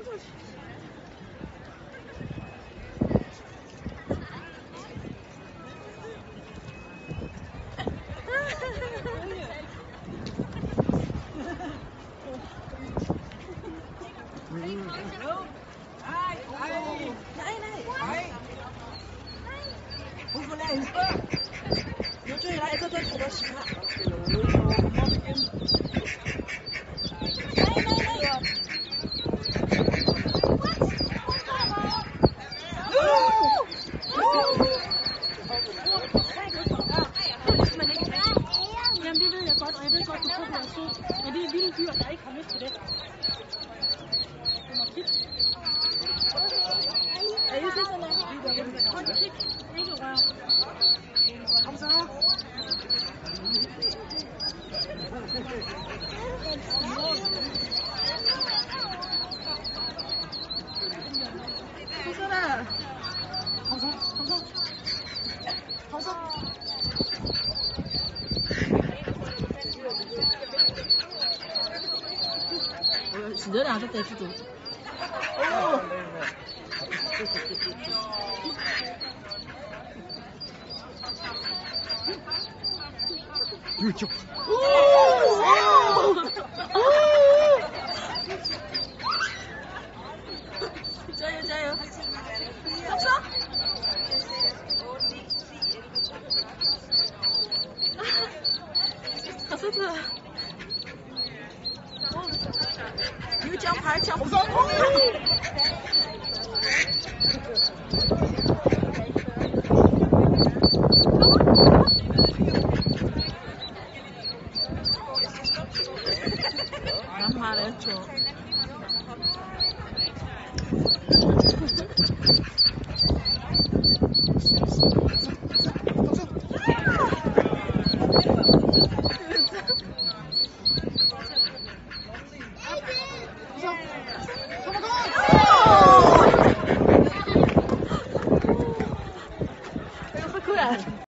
Hoeveel lijn? Nu doe je dat ook dat is Jamen det ved jeg godt, og jeg ved godt, du får noget sød. Men det er vilde dyr, der ikke har lyst til det. Det må kigge. Er I det sådan noget? Hold kig. Ikke rør. Kom så. Kom så der. Kom så. Kom så. Kom så. 진짜 안 샀다 했어도. 유튜브. 짜요 짜요. 샀어? 갔었어. 有奖牌，奖牌。干嘛来着？